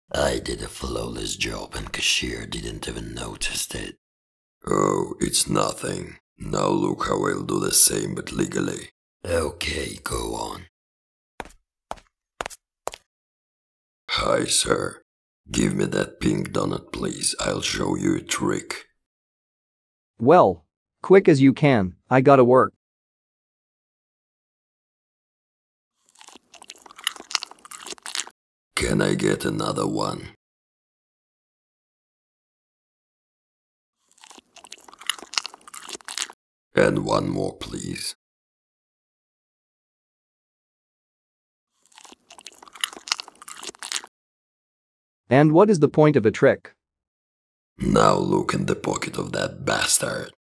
I did a flawless job and cashier didn't even notice it. Oh, it's nothing. Now look how I'll do the same but legally. Okay, go on. Hi, sir. Give me that pink donut, please. I'll show you a trick. Well, quick as you can, I gotta work. Can I get another one? And one more, please. And what is the point of a trick? Now look in the pocket of that bastard.